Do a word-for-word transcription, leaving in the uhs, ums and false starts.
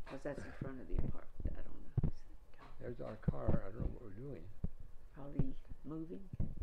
Because that's in front of the apartment. I don't know. There's our car. I don't know what we're doing. Probably moving.